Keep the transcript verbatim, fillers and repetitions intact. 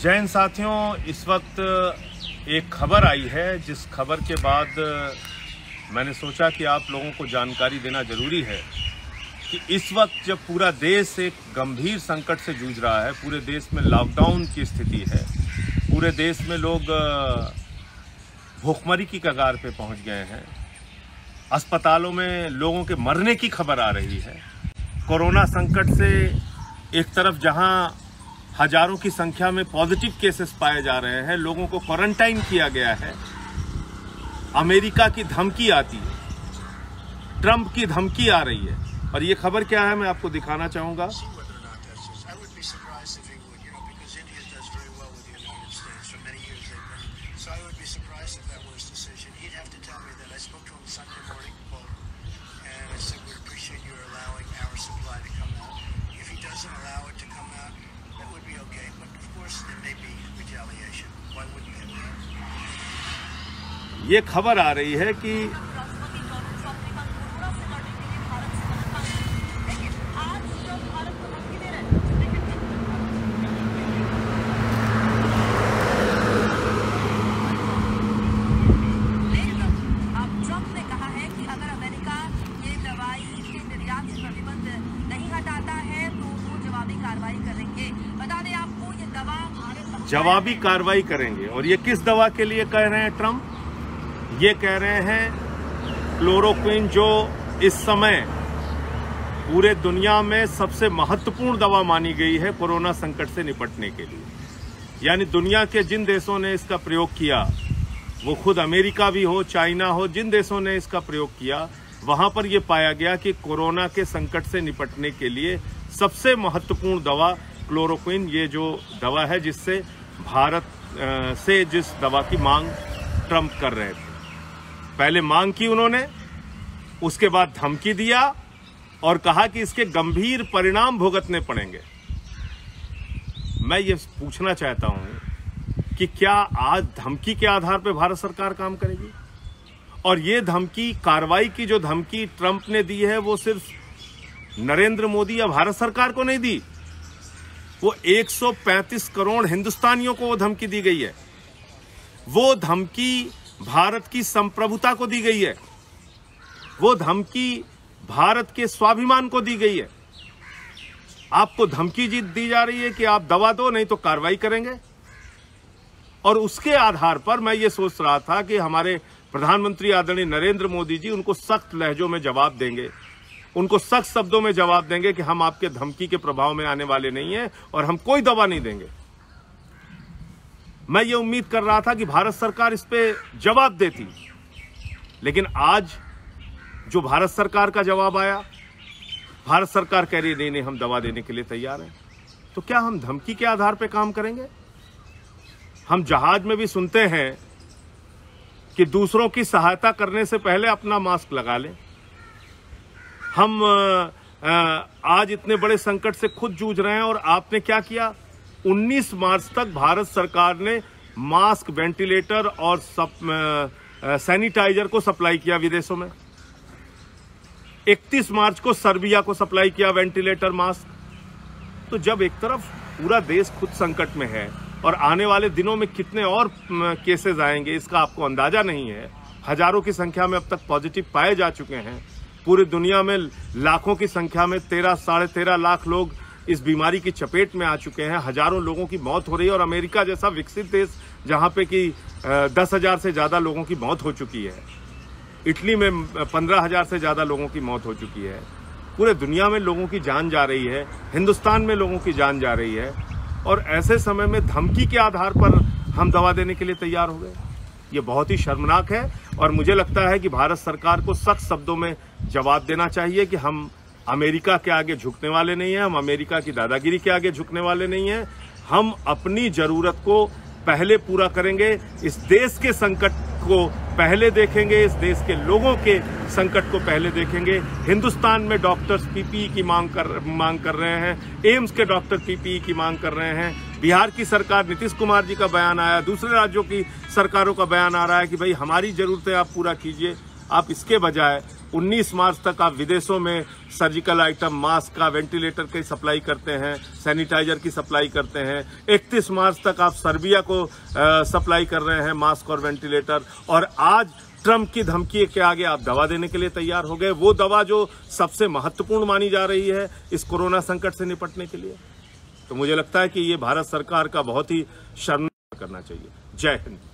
जय हिंद साथियों, इस वक्त एक खबर आई है जिस खबर के बाद मैंने सोचा कि आप लोगों को जानकारी देना जरूरी है कि इस वक्त जब पूरा देश एक गंभीर संकट से जूझ रहा है, पूरे देश में लॉकडाउन की स्थिति है, पूरे देश में लोग भूखमरी की कगार पे पहुंच गए हैं, अस्पतालों में लोगों के मरने की खबर आ रही है। कोरोना संकट से एक तरफ जहां हजारों की संख्या में पॉजिटिव केसेस पाए जा रहे हैं, लोगों को क्वारंटाइन किया गया है, अमेरिका की धमकी आती है, ट्रंप की धमकी आ रही है। और ये खबर क्या है मैं आपको दिखाना चाहूंगा। ये खबर आ रही है कि जवाबी कार्रवाई करेंगे। और ये किस दवा के लिए कह रहे हैं ट्रंप? ये कह रहे हैं क्लोरोक्विन, जो इस समय पूरे दुनिया में सबसे महत्वपूर्ण दवा मानी गई है कोरोना संकट से निपटने के लिए। यानी दुनिया के जिन देशों ने इसका प्रयोग किया, वो खुद अमेरिका भी हो, चाइना हो, जिन देशों ने इसका प्रयोग किया, वहां पर यह पाया गया कि कोरोना के संकट से निपटने के लिए सबसे महत्वपूर्ण दवा क्लोरोक्विन, ये जो दवा है जिससे भारत से जिस दवा की मांग ट्रंप कर रहे थे। पहले मांग की उन्होंने, उसके बाद धमकी दिया और कहा कि इसके गंभीर परिणाम भुगतने पड़ेंगे। मैं ये पूछना चाहता हूं कि क्या आज धमकी के आधार पर भारत सरकार काम करेगी? और ये धमकी, कार्रवाई की जो धमकी ट्रंप ने दी है, वो सिर्फ नरेंद्र मोदी या भारत सरकार को नहीं दी, वो एक सौ पैंतीस करोड़ हिंदुस्तानियों को वो धमकी दी गई है। वो धमकी भारत की संप्रभुता को दी गई है, वो धमकी भारत के स्वाभिमान को दी गई है। आपको धमकी जीत दी जा रही है कि आप दवा दो, नहीं तो कार्रवाई करेंगे। और उसके आधार पर मैं ये सोच रहा था कि हमारे प्रधानमंत्री आदरणीय नरेंद्र मोदी जी उनको सख्त लहजों में जवाब देंगे, उनको सख्त शब्दों में जवाब देंगे कि हम आपके धमकी के प्रभाव में आने वाले नहीं हैं और हम कोई दवा नहीं देंगे। मैं ये उम्मीद कर रहा था कि भारत सरकार इस पे जवाब देती, लेकिन आज जो भारत सरकार का जवाब आया, भारत सरकार कह रही नहीं नहीं हम दवा देने के लिए तैयार हैं। तो क्या हम धमकी के आधार पे काम करेंगे? हम जहाज में भी सुनते हैं कि दूसरों की सहायता करने से पहले अपना मास्क लगा लें। हम आज इतने बड़े संकट से खुद जूझ रहे हैं और आपने क्या किया? उन्नीस मार्च तक भारत सरकार ने मास्क, वेंटिलेटर और सब, सैनिटाइजर को सप्लाई किया विदेशों में। इकतीस मार्च को सर्बिया को सप्लाई किया वेंटिलेटर, मास्क। तो जब एक तरफ पूरा देश खुद संकट में है और आने वाले दिनों में कितने और केसेस आएंगे इसका आपको अंदाजा नहीं है। हजारों की संख्या में अब तक पॉजिटिव पाए जा चुके हैं। पूरी दुनिया में लाखों की संख्या में तेरह साढ़े तेरह लाख लोग इस बीमारी की चपेट में आ चुके हैं। हजारों लोगों की मौत हो रही है और अमेरिका जैसा विकसित देश जहां पे कि दस हजार से ज्यादा लोगों की मौत हो चुकी है, इटली में पंद्रह हजार से ज्यादा लोगों की मौत हो चुकी है। पूरे दुनिया में लोगों की जान जा रही है, हिंदुस्तान में लोगों की जान जा रही है। और ऐसे समय में धमकी के आधार पर हम दवा देने के लिए तैयार हो गए, ये बहुत ही शर्मनाक है। और मुझे लगता है कि भारत सरकार को सख्त शब्दों में जवाब देना चाहिए कि हम अमेरिका के आगे झुकने वाले नहीं हैं, हम अमेरिका की दादागिरी के आगे झुकने वाले नहीं हैं। हम अपनी जरूरत को पहले पूरा करेंगे, इस देश के संकट को पहले देखेंगे, इस देश के लोगों के संकट को पहले देखेंगे। हिंदुस्तान में डॉक्टर्स पीपीई की मांग कर मांग कर रहे हैं, एम्स के डॉक्टर पीपीई की मांग कर रहे हैं। बिहार की सरकार, नीतीश कुमार जी का बयान आया, दूसरे राज्यों की सरकारों का बयान आ रहा है कि भाई हमारी जरूरतें आप पूरा कीजिए। आप इसके बजाय उन्नीस मार्च तक आप विदेशों में सर्जिकल आइटम, मास्क का, वेंटिलेटर की सप्लाई करते हैं, सैनिटाइजर की सप्लाई करते हैं। इकतीस मार्च तक आप सर्बिया को आ, सप्लाई कर रहे हैं मास्क और वेंटिलेटर, और आज ट्रंप की धमकी के आगे आप दवा देने के लिए तैयार हो गए, वो दवा जो सबसे महत्वपूर्ण मानी जा रही है इस कोरोना संकट से निपटने के लिए। तो मुझे लगता है कि ये भारत सरकार का बहुत ही शर्मनाक करना चाहिए। जय हिंद।